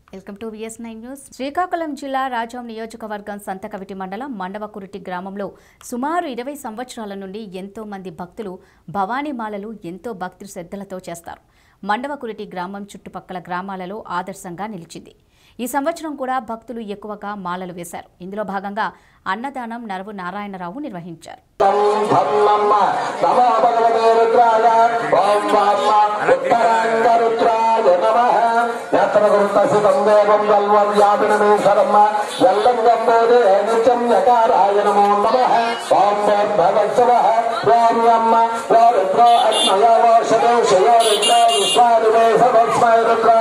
Welcome to VS9 news. Srikakulam జిల్లా రాజాం నియోజకవర్గం సంతకవిటి మండలం మండవకురిటి గ్రామంలో సుమారు 20 సంవత్సరాల నుండి ఎంతో మంది భక్తులు భవానీ మాలలు ఎంతో భక్తి శ్రద్ధలతో చేస్తారు. మండవకురిటి గ్రామం చుట్టుపక్కల గ్రామాలలో ఆదర్శంగా నిలిచింది. ఈ సంవత్సరం కూడా భక్తులు ఎక్కువగా మాలలు వేశారు. ఇందులో భాగంగా అన్నదానం నరవు నారాయణరావు నిర్వహించారు. ఓం